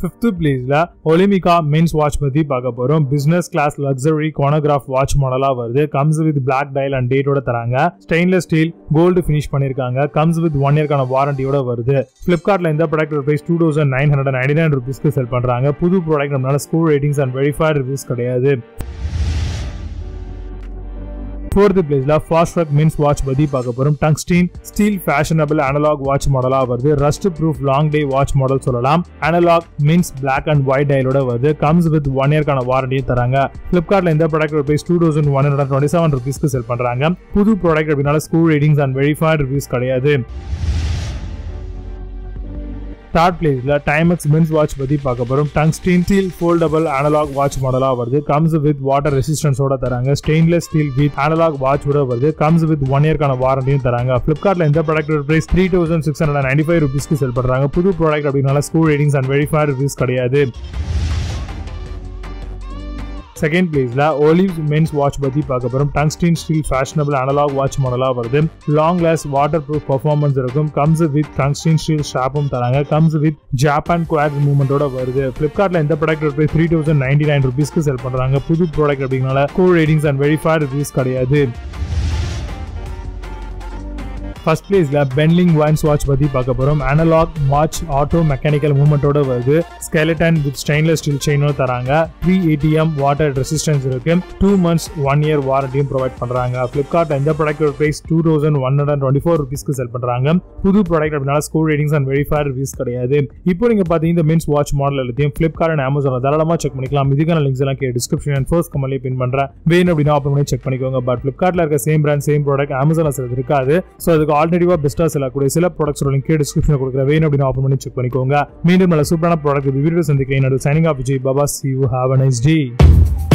5th பிளேஸ்ல ஒலிமிகா men's watch பத்தி பார்க்க போறோம். Business class luxury chronograph watch மாடலா வருது. Comes with black dial and டேட்டோட தராங்க. ஸ்டெயின்லெஸ் ஸ்டீல் கோல்டு ஃபினிஷ் பண்ணிருக்காங்க. கம்ஸ் வித் 1 இயர்க்கான வாரண்டியோட வருது. Flipkartல இந்த ப்ராடக்ட் பிரைஸ் 2999 ரூபீஸ்க்கு செல் பண்றாங்க. புது ப்ராடக்ட் நம்மளால score ratings and verified reviews கிடையாது. 4th பிளேஸ்ல ஃபாஸ்ட்ராக் மென்ஸ் வாட்ச் பத்தி பார்க்க போறோம். Tungsten steel fashionable analog watch மாடலா வருது. Rust proof long day watch model சொல்லலாம். Analog men's black and white டயலோட வருது. கம்ஸ் வித் 1 இயர்க்கான வாரண்டியும் தராங்க. Flipkartல இந்த ப்ராடக்ட் பிரைஸ் 2127 ரூபீஸ்க்கு செல் பண்றாங்க. புது ப்ராடக்ட் அப்படினால score ratings and verified reviews கிடையாது. 3rd பிளேஸ்ல டைமெக்ஸ் மென்ஸ் வாட்ச் பத்தி பார்க்க போறோம். Tungsten steel foldable analog watch மாடலா வருது. கம்ஸ் வித் வாட்டர் ரெசிஸ்டன்ஸோட தராங்க. ஸ்டெயின்லெஸ் ஸ்டீல் வித் அனலாக் வாட்சோட வருது. கம்ஸ் வித் 1 இயர்க்கான வாரண்டியும் தராங்க. Flipkartல இந்த ப்ராடக்ட் பிரைஸ் 3695 ரூபீஸ்க்கு செல் பண்றாங்க. புது ப்ராடக்ட் அப்படினால score ratings and verified reviews கிடையாது. 2nd பிளேஸ்ல ஒலிவ்ஸ் மென்ஸ் வாட்ச் பத்தி பார்க்க போறோம். Tungsten steel fashionable analog watch மாடலா வருது. Long last water proof performance இருக்கும். கம்ஸ் வித் டங்ஸ்டன் ஸ்டீல் ஸ்ட்ராப்பும் தராங்க. கம்ஸ் வித் ஜப்பான் குவாட் மூவ்மெண்டோட வருது. Flipkartல இந்த ப்ராடக்ட் பிரைஸ் 3099 ரூபீஸ்க்கு செல் பண்றாங்க. புது ப்ராடக்ட் அப்படினால score ratings and verified reviews கிடையாது. 1st பிளேஸ்ல பென்லிங் வைன்ஸ் வாட்ச் பத்தி பார்க்க போறோம். அனலாக் வாட்ச் ஆட்டோ மெக்கானிக்கல் மூவ்மெண்டோட வருது. ஸ்கெலட்டன் வித் ஸ்டெயின்லெஸ் ஸ்டீல் செயினோட தராங்க. 3 ATM வாட்டர் ரெசிஸ்டன்ஸ் இருக்கு. 2 months 1 year வாரண்டியும் ப்ரொவைட் பண்றாங்க. Flipkartல இந்த ப்ராடக்ட் பிரைஸ் 2124 ரூபீஸ்க்கு செல் பண்றாங்க. புது ப்ராடக்ட் அப்படினால score ratings and verified reviews கிடையாது. இப்போ நீங்க பாத்தீங்க இந்த மென்ஸ் வாட்ச் மாடல் எல்லாத்தையும் Flipkart அண்ட் Amazon தாராளமா செக் பண்ணிக்கலாம். இதுக்கான லிங்க்ஸ் எல்லாம் டிஸ்கிரிப்ஷன் அண்ட் ஃபர்ஸ்ட் கமெண்ட்ல பின் பண்றேன். வேணும் அப்படினா ஓபன் பண்ணி செக் பண்ணிக்கோங்க. பட் Flipkartல இருக்க சேம் பிராண்ட் சேம் ப்ராடக்ட் Amazonல சிலது இருக்காது. சோ அதுக்கு ஆல்டர்னேட்டிவா பெஸ்டா செல்லக்கூடிய சில ப்ராடக்ட்ஸோட லிங்க் டிஸ்கிரிப்ஷன்ல கொடுக்குறேன். வேணும் அப்படினா ஓபன் பண்ணி செக் பண்ணிக்கோங்க. மீண்டும் நல்ல சூப்பரான ப்ராடக்ட் வீடியோ சந்திக்கிறேன். Signing off Vijay Baba. See you. Have a nice day.